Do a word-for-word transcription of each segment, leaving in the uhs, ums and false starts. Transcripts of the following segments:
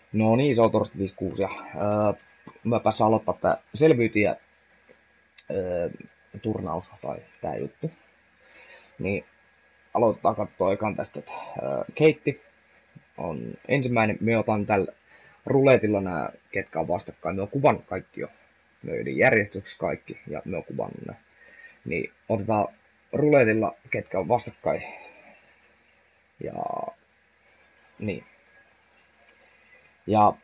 No niin, se on Torsti viisikymmentäkuusi ja öö, mä päässä aloittaa tää selviytyjä öö, turnaus tai tää juttu. Niin aloitetaan katsoa ekan tästä, että öö, Keitti on ensimmäinen. Me otan tällä ruletilla nämä, ketkä on vastakkain. Me on kuvannut kaikki jo. Me on järjestyksessä kaikki ja me on kuvannut nämä. Niin otetaan ruletilla, ketkä on vastakkain. Ja niin. Ja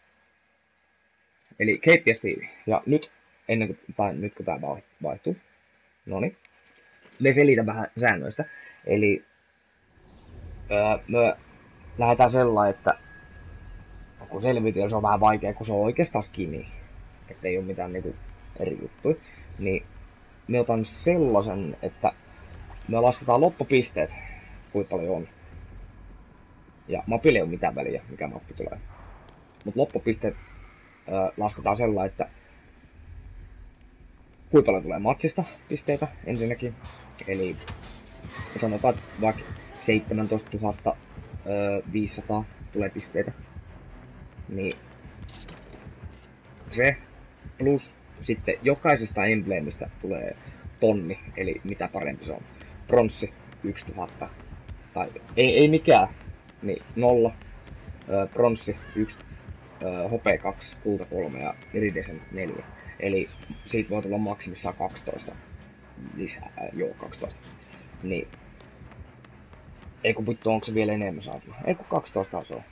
eli Keitti ja Steve. Ja nyt, ennen kuin, tai nyt kun tää vaihtuu, noniin, me selitän vähän säännöistä. Eli öö, me lähdetään sellainen, että kun selviytyy, se on vähän vaikea, kun se on oikeastaan skimi, että ei ole mitään niinku eri juttuja, niin me otan sellaisen, että me lasketaan loppupisteet, kuinka paljon on. Ja mapille ei ole mitään väliä, mikä mappi tulee. Mutta loppupisteet öö, lasketaan sellainen, että kuinka paljon tulee matsista pisteitä ensinnäkin. Eli sanotaan, että vaikka seitsemäntoistatuhatta viisisataa tulee pisteitä. Niin se plus sitten jokaisesta embleemistä tulee tonni, eli mitä parempi se on. Pronssi yksituhatta, tai ei, ei mikään, niin nolla, pronssi yksi, hopea kaksi, kulta kolme ja iridesen neljä. Eli siitä voi tulla maksimissaan kaksitoista lisää, joo kaksitoista. Niin. Ei kun vittu, onko se vielä enemmän saatu? Ei kun kaksitoista se on.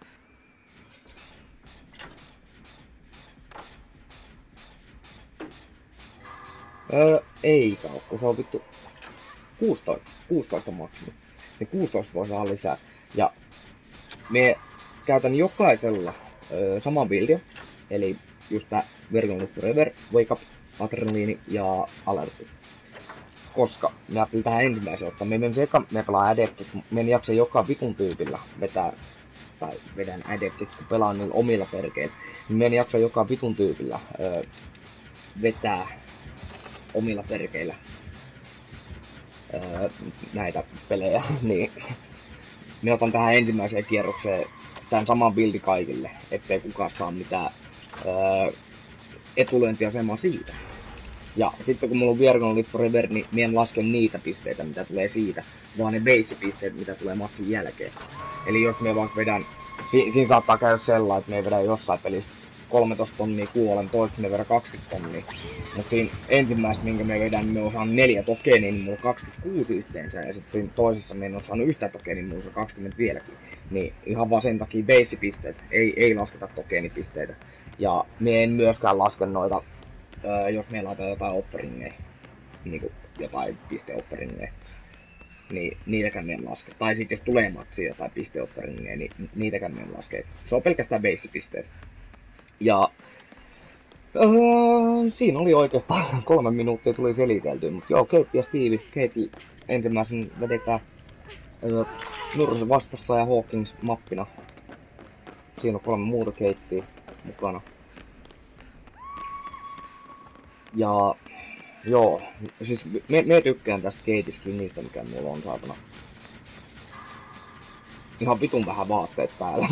Öö, ei kauan, kun se on vittu kuusitoista, kuusitoista maksimi. Niin kuusitoista voi saada lisää. Ja me käytän jokaisella öö, samaa buildia. Eli just tää Vergon Loop Forever, Wake Up, Adrenaliini ja Alerty. Koska me ajattelin tähän ensimmäiseen ottaa. Me menen eka, me pelaan Adeptit, me en jaksa joka vitun tyypillä vetää, tai vedän Adeptit, kun pelaan niillä omilla perkeillä. Me en jaksa joka vitun tyypillä öö, vetää omilla perkeillä öö, näitä pelejä, niin me otan tähän ensimmäiseen kierrokseen tämän saman buildi kaikille, ettei kukaan saa mitään öö, etulyöntiasemaa siitä. Ja sitten kun mulla on Vergon Loop Forever, niin mä en laske niitä pisteitä, mitä tulee siitä, vaan ne base-pisteet, mitä tulee matsin jälkeen. Eli jos me vaikka vedän, si siinä saattaa käydä sellainen, että me vedän jossain pelissä kolmetoista tonnia kuolen, toista me vedän kaksikymmentä tonnia. Mutta siinä ensimmäistä, minkä me vedän, niin me on saanut neljä tokenia, niin mulla on kaksikymmentäkuusi yhteensä. Ja sitten siinä toisessa me en ole saanut yhtään tokenia, niin mulla on kaksikymmentä vieläkin. Niin ihan vaan sen takia base-pisteet, ei, ei lasketa tokenipisteitä. Ja me en myöskään laske noita, öö, jos meillä on jotain opperingeja, niinku jotain pisteopperingeja, niin niitäkään me en laske. Tai sitten jos tulee matsia jotain pisteopperingeja, niin niitäkään me en laske. Se on pelkästään base-pisteet. Ja öö, siinä oli oikeastaan kolme minuuttia tuli selitelty, mutta joo, Keitti ja Steve. Keitti ensimmäisen vedetään öö, Nurse vastassa ja Hawkins mappina. Siinä on kolme muuta Keittiä mukana. Ja joo, siis me, me tykkään tästä Keitiskin niistä, mikä mulla on saatana. Ihan vitun vähän vaatteet päällä.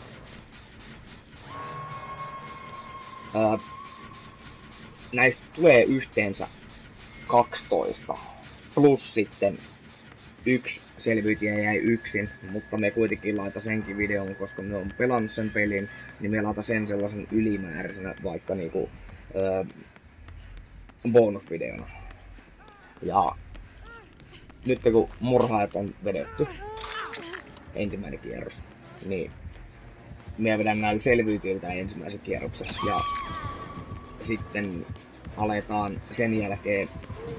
öö, näistä tulee yhteensä kaksitoista. Plus sitten yksi selviytyjä jäi yksin, mutta me kuitenkin laita senkin videon, koska me on pelannut sen pelin, niin me laita sen sellaisen ylimääräisenä vaikka niinku öö, bonusvideona. Ja nyt kun murhaajat on vedetty, ensimmäinen kierros, niin me vedän näillä selviytyiltä ensimmäisen kierroksen ja sitten aletaan sen jälkeen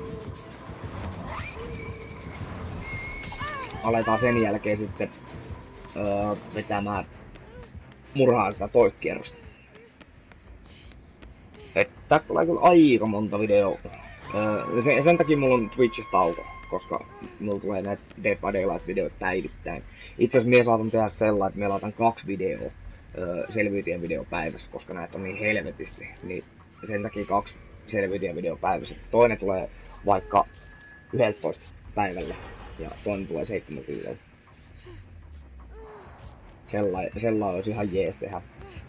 aletaan sen jälkeen sitten öö, vetämään murhaan sitä toista kierrosta. Et tästä tulee kyllä aika monta videoa. Öö, sen, sen takia mulla on Twitchistä tauko, koska mulla tulee näitä Dead by Daylight videoita päivittäin. Itse asiassa mie saatan tehdä sellainen, että me laitan kaksi videoa öö, selviytyjen video päivässä, koska näitä on niin helvetisti. Niin sen takia kaksi selviytyjen video päivässä. Toinen tulee vaikka yksitoista päivällä ja toinen tulee seitsemän videoa. Sellainen sellai olisi ihan jees tehdä.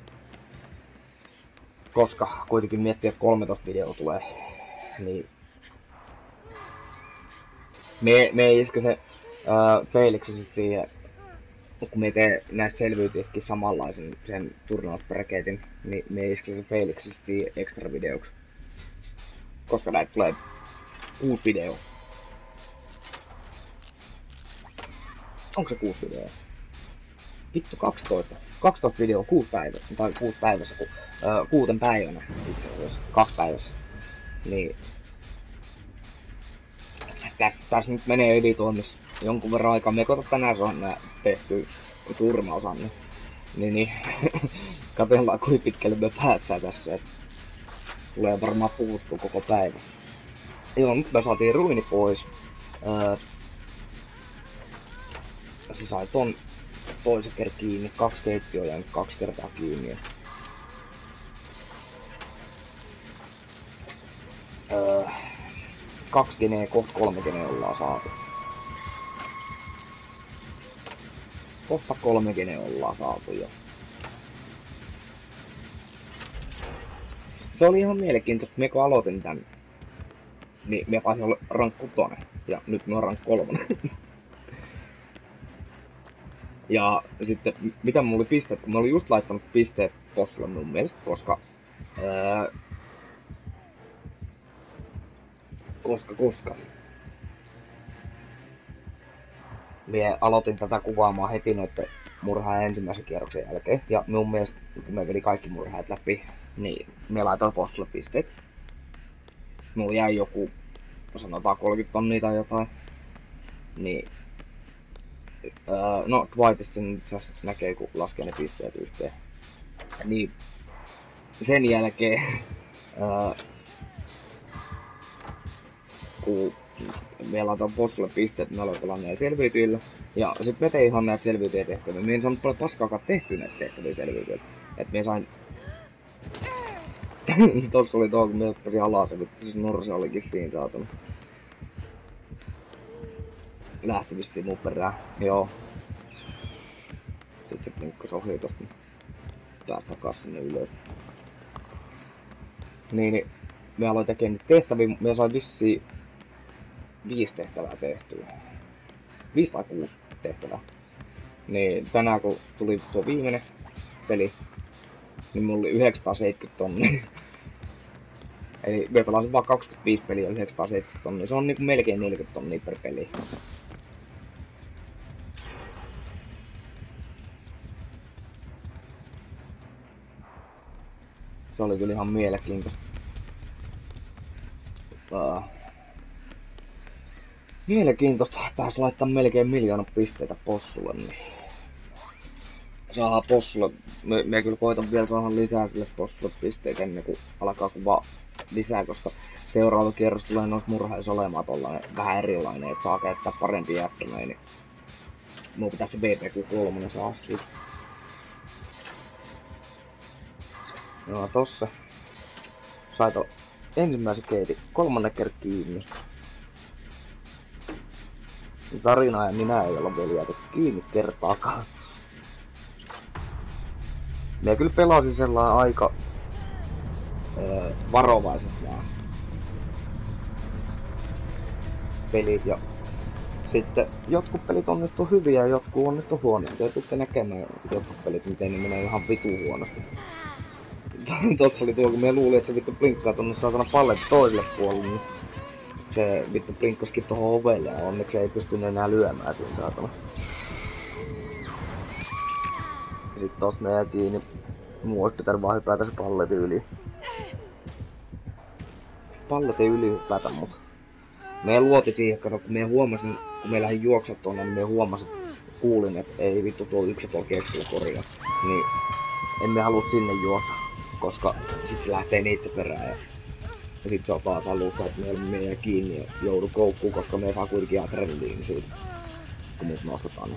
Koska kuitenkin miettii, että kolmetoista video tulee, niin me, me ei iske se äh, Felix sit siihen, kun me tee näistä selviytyjistäkin samanlaisen sen turnausbraketin, niin me ei iske se Felix sit siihen extra videoksi. Koska näitä tulee kuusi video. Onko se kuusi videoa? Vittu kaksitoista. kaksitoista videoa kuusi päivässä, tai kuusi päivässä, ku, öö, kuuten päivänä itse asiassa, kaksi päivässä. Niin tässä, tässä nyt menee editoinnissa jonkun verran aikaa. Me koita tänään se on nää tehty suurimman osan, niin, niin, niin katsellaan kuinka pitkälle me päässään tässä, että tulee varmaan puhuttu koko päivä. Joo, nyt me saatiin ruini pois. Öö, se sai ton toisen kerran kiinni, kaksi keittiöä ja kaksi kertaa kiinni. Öö, kaksi geneä, kohta kolme geneä ollaan saatu. Kohta kolme geneä ollaan saatu jo. Se oli ihan mielenkiintoista, me kun aloitin tän, niin me taisin olla rank kutonen, ja nyt me on rank kolmonen. Ja sitten, mitä mulla oli pisteet, kun mä olin just laittanut pisteet tossa mun mielestä, koska... Ää, koska, koska... Mie aloitin tätä kuvaamaan heti noitten murhaan ensimmäisen kierroksen jälkeen. Ja mun mielestä, kun me veli kaikki murhaat läpi, niin mie laitoin bossille pisteet. Mulla jäi joku, sanotaan kolmekymmentä tonnia tai jotain. Niin... Öö, no, Dwightista sen näkee, kun laskee ne pisteet yhteen. Niin, sen jälkeen, öö, kun me laitoin bossille pisteet, me aloitellaan näillä selviytyjillä. Ja sit me tein ihan näitä selviytyjä tehtäviä. Mie en saanut paljon paskaakaan tehtyä näitä tehtäviä selviytyjillä. Et mie sain... Tossa oli tuo, kun mie hyppäsin alas, ja siis Norse olikin siinä saatana. Lähti vissiin mun perään, joo. Sitten se plinkkas ohi tosta, niin taas takas sinne ylös. Niin, niin me aloin tekemään niitä tehtäviä, me sain vissiin viisi tehtävää tehtyä. Viisi tai kuusi tehtävää. Niin tänään kun tuli tuo viimeinen peli, niin mulla oli yhdeksänsataaseitsemänkymmentä tonnia. Eli me pelasin vaan kaksikymmentäviisi peliä yhdeksänsataaseitsemänkymmentä tonnia, se on niinku melkein neljäkymmentä tonnia per peli. Se oli kyllä ihan mielenkiintoista. Uh, mielenkiintoista pääsi laittamaan melkein miljoona pisteitä possulle, niin saadaan possulle. Me, me kyllä koitan vielä saada lisää sille possulle pisteitä ennen kuin alkaa kuvaa lisää, koska seuraava kierros tulee noissa murhaissa olemaan tollanen vähän erilainen, että saa käyttää parempia jättömejä, niin mun pitäisi se B P Q kolme saa siitä. No tossa sai to ensimmäisen keitin kolmannen kerran kiinni. Tarina ja minä ei olla vielä jääty kiinni kertaakaan. Minä kyllä pelasin sellainen aika öö, varovaisesti nämä pelit ja sitten jotkut pelit onnistuu hyviä ja jotkut onnistuu huonosti. Ja tuutte näkemään jotkut pelit, miten ne menee ihan vitu huonosti. Tossa oli tuo, kun me luulin, että se vittu blinkkaa tonne saatana pallet toiselle puolelle, niin se vittu blinkkasikin tohon ovelle ja onneksi ei pystynyt enää lyömään siinä saatana. Ja sit tossa me jäi kiinni, muu ois pitänyt vaan hypätä se palletin yli. Pallet ei yli hypätä, mut me luoti siihen, kato, kun me huomasin, kun me lähdin juokset tonne, niin me huomasin, kuulin, että ei vittu tuo yksi ja puoli keskellä korjaa. Niin emme halua sinne juossa, koska sit se lähtee niitten perään ja, ja sit se on taas alusta, että me olemme meidän kiinni ja joudu koukkuun, koska me saa kuitenkin adrenaliini siitä, kun mut nostetaan.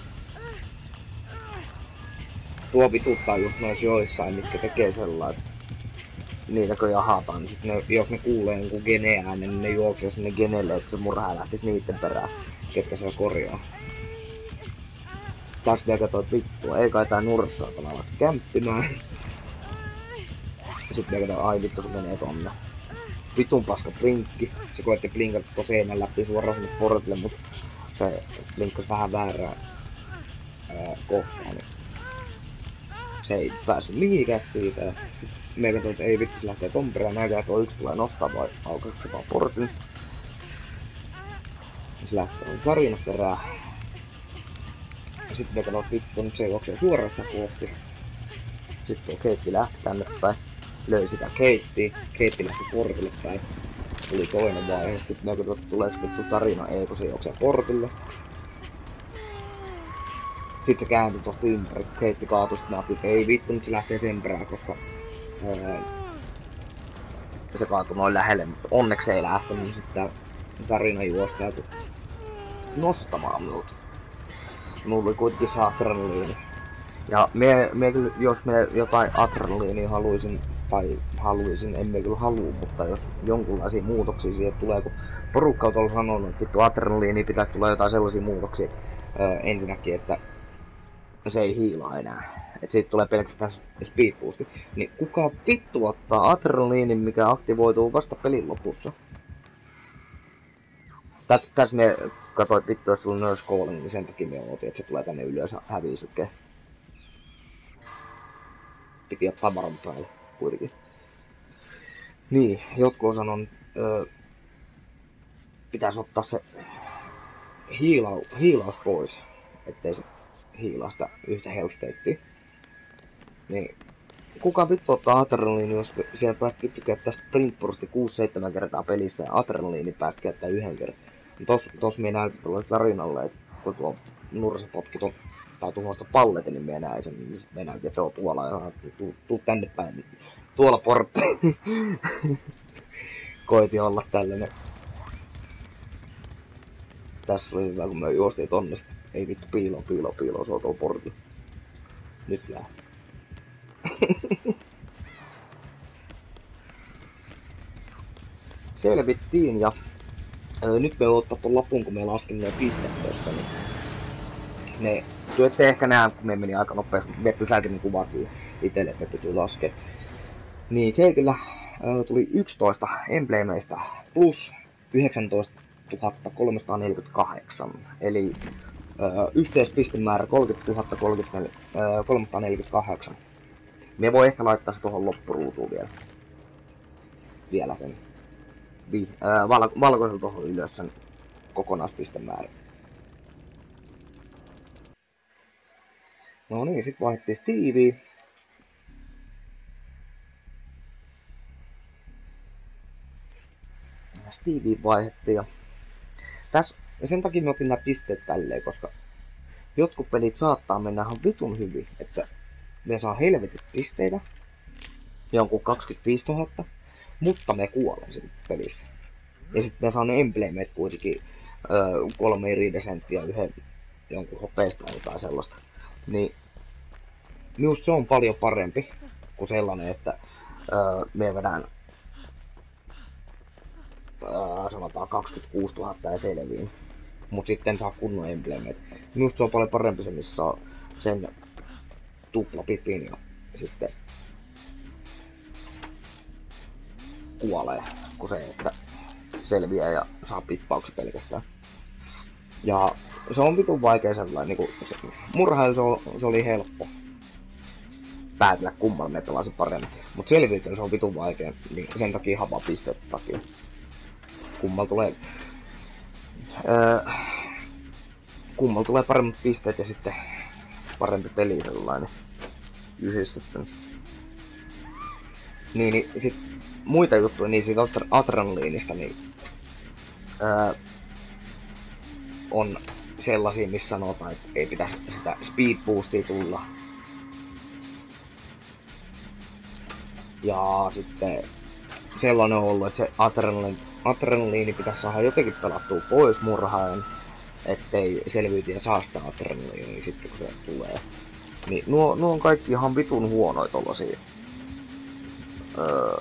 Tuo vituttaa just noissa joissain, mitkä tekee sellainen, niitä kun jahataan, niin sit ne, jos ne kuulee jonkun gene-äänen, niin ne juoksee sinne genelle, että se murhaa lähtis niitten perään, ketkä se korjaa. Taas vielä katsoin, että vittu, ei kai tää nurssa saatana ala kämppimään. Sitten vielä katsoin, ai vittu se menee tonne. Vitun paska blinkki. Se koetti blinkata tuon seinän läpi suoraan sinne portille, mut se blinkkasi vähän väärää ää, kohtaa. Niin se ei päässyt mihinkään siitä. Sitten me katsoin, että ei vittu se lähtee ton perään. Näkään, että yksi tulee nostaa vai aukaako se vaan portin. Se lähtee Sarina perään. Sitten me katsoin, että vittu nyt se juoksee suoraan sitä kohti. Sitten tuo Keitti lähti tänne päin. Löi sitä Keittiä. Keitti lähti portille päin. Tuli toinen vaihe. Sitten me katsoin, että tuleeko vittu Sarina ei, kun se juoksee portille. Sitten se kääntyi tosta ympäri, Keitti kaatui, sit mä ajattelin, että ei vittu, nyt se lähtee sen perään, koska ää, se kaatui noin lähelle, mutta onneksi ei lähtenyt, niin sitten Sarina juosi täältä nostamaan minut. Mulla oli kuitenkin se adrenaliini. Ja me, me kyllä, jos me jotain adrenaliinia haluaisin, tai haluaisin, emme kyllä halua, mutta jos jonkunlaisia muutoksia siihen tulee, kun porukka on ollut sanonut, että vittu adrenaliini pitäisi tulla jotain sellaisia muutoksia, ää, ensinnäkin, että se ei hiilaa enää. Et siitä tulee pelkästään speed boosti. Niin kuka vittu ottaa adrenaliinin, mikä aktivoituu vasta pelin lopussa? Tässä täs me katsoin, että vittu jos sulla nurse calling, niin sen takia me ootin, että se tulee tänne ylös ja hävii sykkeen. Piti ottaa varan päälle kuitenkin. Niin, jotkut on sanonut, öö, pitäisi ottaa se hiila, hiilaus pois, ettei se hiilaa sitä yhtä hellstatea. Niin, kuka vittu ottaa adrenaliini, jos siellä pääst vittu käyttää sprint bursti kuusi seitsemän kertaa pelissä ja adrenaliini pääst käyttää yhden kerran. Tos, tos mie näytin tuolle Sarinalle, että kun tuo nurse potki tuon tai tuosta palletin, niin mie näin sen, niin mie näytin, että se on tuolla ja tuu, tuu tänne päin. Tuolla portti. Koitin olla tällainen. Tässä oli hyvä, kun me juostiin tonne. Ei vittu, piilo, piilo, piilo, se on tuolla portilla. Nyt se lähtee. Selvittiin ja ää, nyt me ottaa ton lopun, kun me laskin ne pistet tossa, niin ne, te ette ehkä näe, kun me meni aika nopeasti, me pysäytin ne kuvat siihen itelle, että me pystyy laskemaan. Niin Keitillä ää, tuli yksitoista embleemeistä plus yhdeksäntoistatuhatta kolmesataaneljäkymmentäkahdeksan, eli ää, yhteispistemäärä kolmekymmentätuhatta kolmesataaneljäkymmentäkahdeksan. Me voi ehkä laittaa se tuohon loppuruutuun vielä. Vielä sen. Vi, ää, val, valkoisella tuohon ylös sen kokonaispistemäärä. No niin, sit vaihdettiin Stevie. Stevie vaihdettiin ja tässä, ja sen takia me otin nämä pisteet tälleen, koska jotkut pelit saattaa mennä ihan vitun hyvin, että me saa helvetit pisteitä, jonkun kaksikymmentäviisituhatta, mutta me kuolen siinä pelissä. Ja sitten me saa ne embleemet kuitenkin öö, kolme iridesenttiä yhden jonkun hopeista tai jotain sellaista. Niin minusta se on paljon parempi kuin sellainen, että öö, me vedään öö, sanotaan kaksikymmentäkuusituhatta ja selviin. Mut sitten saa kunnon embleemet. Minusta se on paljon parempi se, missä saa sen tuplapipin ja sitten kuolee, kun se, että selviää ja saa pippauksen pelkästään. Ja se on vitun vaikea sellainen, niinku se, murhailu se, on, se oli helppo päätellä kummalla me pelasin paremmin, mut selviytyä se on vitun vaikea, niin sen takia hava pisteet takia. Kummalla tulee öö, kummalla tulee paremmat pisteet ja sitten parempi peli sellainen yhdistetty. Niin, niin sit muita juttuja niin siitä adrenaliinista niin öö, on sellaisia, missä sanotaan, että ei pitäisi sitä speed boostia tulla. Ja sitten sellainen on ollut, että se adrenaliini, adrenaliini pitäisi saada jotenkin pelattua pois murhaan, ettei selviytyjä saa sitä adrenaliinia sitten kun se tulee. Niin nuo, nuo on kaikki ihan vitun huonoja tollasia öö,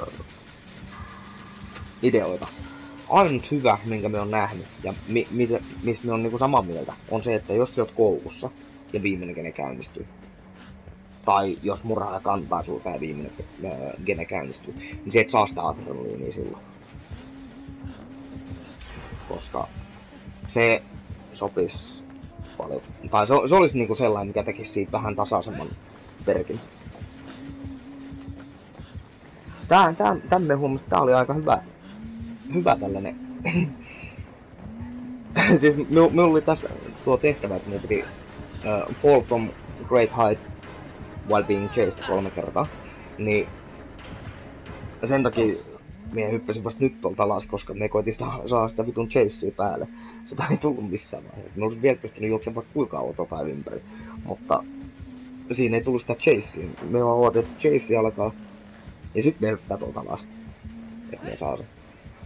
ideoita. Ainut hyvä, minkä me on nähnyt ja mi, mi, mistä me on niinku samaa mieltä, on se, että jos sä oot koukussa ja viimeinen gene käynnistyy. Tai jos murhaaja kantaa sulta ja viimeinen äh, gene käynnistyy, niin se et saa sitä adrenaliinia silloin. Koska se sopis paljon. Tai se, se olisi niinku sellainen, mikä tekisi siitä vähän tasaisemman perkin. Tää, tää, tän me huomasin, tää oli aika hyvä, hyvä tällainen. Siis minulla oli tässä tuo tehtävä, että minun piti uh, fall from great height while being chased kolme kertaa. Niin sen takia minä hyppäsin vasta nyt tuolta alas, koska me koitin sitä, saada sitä vitun chasea päälle. Sitä ei tullut missään vaiheessa. Me olisin vielä pystynyt juoksemaan vaikka kuinka kauan tota ympäri. Mutta siinä ei tullut sitä chasea. Me vaan ootin, että chase alkaa. Ja sit me hyppää tuolta alas. Et me saa sen.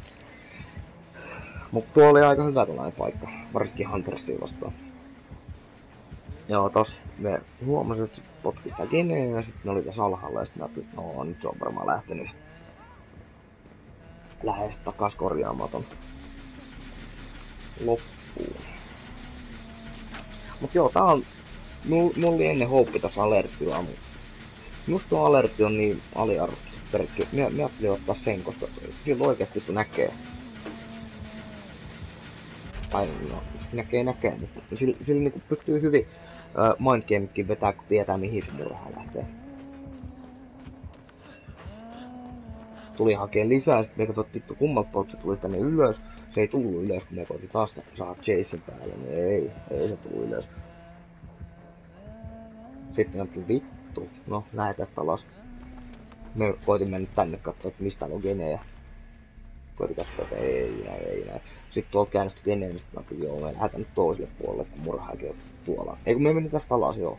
Mut tuo oli aika hyvä tällainen paikka. Varsinkin Huntersia vastaan. Joo, tos me huomasin, että se potki sitä geneä ja sit ne oli tässä alhaalla ja sit mä ajattelin, että no nyt se on varmaan lähtenyt lähes takas korjaamaton loppuun. Mut joo, tää on... Mulla oli ennen houppi tässä alertilla, mut musta tuo alertti on niin aliarvostettu perkki. Mä, mä ajattelin ottaa sen, koska silloin oikeesti kun näkee. Tai no, näkee näkee, mutta sillä, sillä niinku pystyy hyvin uh, mindgamekin vetää, kun tietää mihin se murhaa lähtee. Tuli hakee lisää, sit me katsoi, että vittu kummalta puolta se tuli tänne ylös. Se ei tullut ylös, kun me koitin taas saada chasen päälle, niin ei, ei se tullut ylös. Sitten tuli vittu, no lähdetään tästä alas. Me koitin mennä tänne katsoa, että mistä on genejä. Koitin katsoa, että ei näin, ei näin. Sitten tuolta käännöstyi genejä, niin sitten mä kyllä joo, me lähdetään nyt toiselle puolelle, kun murhaakin on tuolla. Ei kun me meni tästä alas, joo.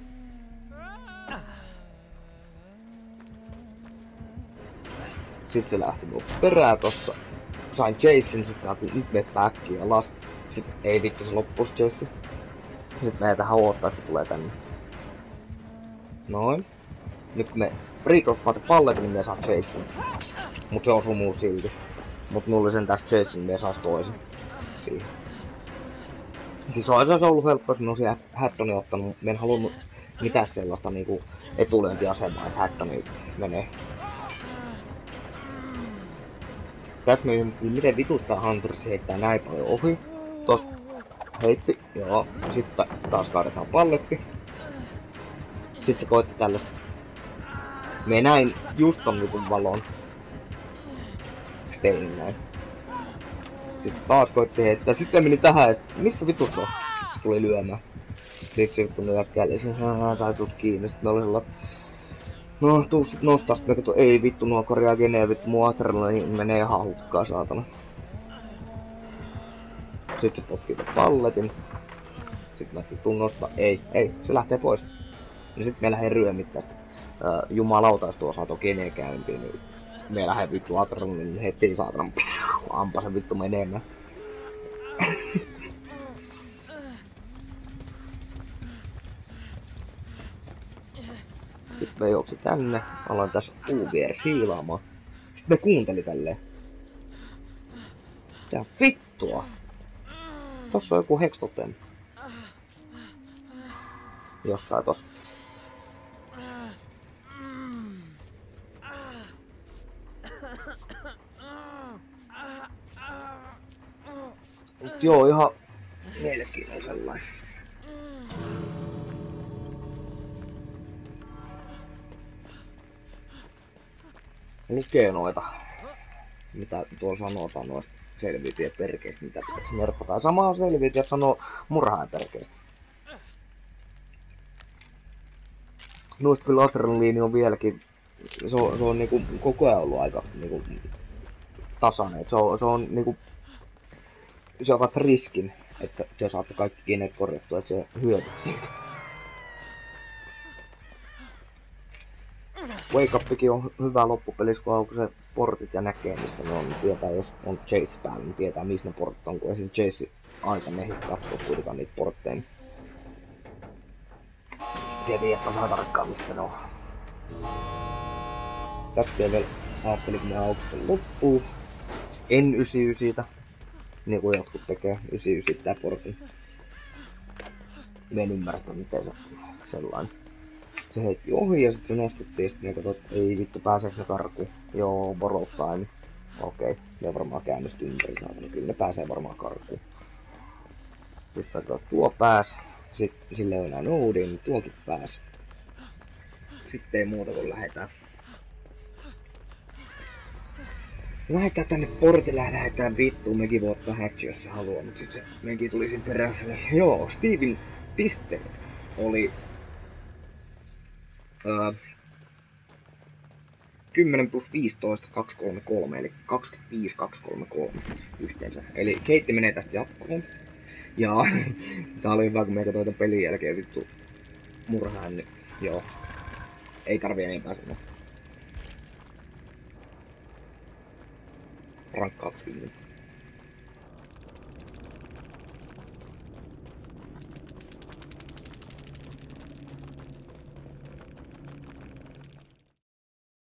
Sitten se lähti mun perää tossa. Sain chasen, sit mä ajattelin, nyt me backiin alas. Sitten ei vittu, se loppus chase. Sitten me tähän odottaa, että se tulee tänne. Noin. Nyt kun me recroppaatte palletin, niin me saa chasen. Mut se osuu muu silti. Mut mulla oli sen tästä chasen, niin me sais toisen. Siihen. Siis olisi ollut helppo, jos me olisin Haddoni ottanut. Me en halunnut mitään sellaista niinku etulyöntiasemaa, että Haddoni menee. Tässä me ymmärtiin, miten vitusta Hunters heittää näin paljon ohi. Tosta heitti, joo. Sitten taas kaadetaan palletti. Sitten se koitti tällaista. Me näin just ton vitun valon. Steinin näin. Sitten taas koitti heittää. Sitten meni tähän ja sit, missä vitusta on? Se tuli lyömään. Sitten se vittu nyökkäili. Hän sai sut kiinni. Sitten me oli sellainen. No, tuu sit nostaa, sit me kato, ei vittu, nuo korjaa genee, vittu, mun adrenaliini menee ihan hukkaa, saatana. Sit se potkii palletin. Sit mä vittu nostaa, ei, ei, se lähtee pois. Ja sit me lähden ryömittää sitä. Uh, jumalauta, jos tuo saa tuo genee käyntiin, niin me lähden vittu adrenaliini heti, saatana, ampa sen vittu menemään. Sitten me juoksi tänne, aloin tässä puun vieressä hiilaamaan. Sitten me kuunteli tälleen. Tää vittua! Tossa on joku hextotem. Jossain tossa. Mut joo, ihan mielenkiintoinen sellainen. Lukee noita, mitä tuolla sanotaan noista selviytyjäperkeistä, mitä pitäisi nerfata. Ja samaa selviytyjät sanoo murhaajaperkeistä. Noista kyllä adrenaliini on vieläkin, se on, se on niinku koko ajan ollut aika niinku tasainen. Se on, se on niinku, se on vaikka riskin, että te saatte kaikki geneet korjattua, että se hyötyy siitä. Wake Upikin on hyvä loppupelissä, kun aukoo se portit ja näkee missä ne on, niin tietää jos on chase päällä, niin tietää missä ne portit on, kun esim. Chase aika mehi katsoo kuitenkaan niitä portteja. Sieltä tiedät vähän tarkkaan missä ne on. Tästä vielä ajattelin, kun me aukoo loppuun. En yhdeksänkymmentäyhdeksän, niin kuin jotkut tekee, yhdeksänkymmentäyhdeksän tää portin. Mä en ymmärrä sitä, miten se sellainen. Se heitti ohi ja sitten se nostettiin, sitten me katsottiin, että ei vittu, pääseekö ne karkuun? Joo, borrow time. Okei, okay. Ne varmaan käännysti ympäri saatana. Kyllä ne pääsee varmaan karkuun. Sitten tuo pääs. Sitten sille ei enää noudi, niin tuokin pääs. Sitten ei muuta kuin lähetään. Lähetään tänne portille ja lähetään vittuun. Mekin voi ottaa hatchi, jos se haluaa, mutta sit se mekin tuli siinä perässä. Niin joo, Steven pisteet oli öö, kymmenen plus viisitoista, kaksisataakolmekymmentäkolme, eli kaksikymmentäviisi, kaksisataakolmekymmentäkolme yhteensä. Eli Keitti menee tästä jatkoon. Ja tää oli hyvä, kun me katsoin pelin jälkeen vittu murhaan, niin joo. Ei tarvii enempää sanoa. Rank kaksikymmentä.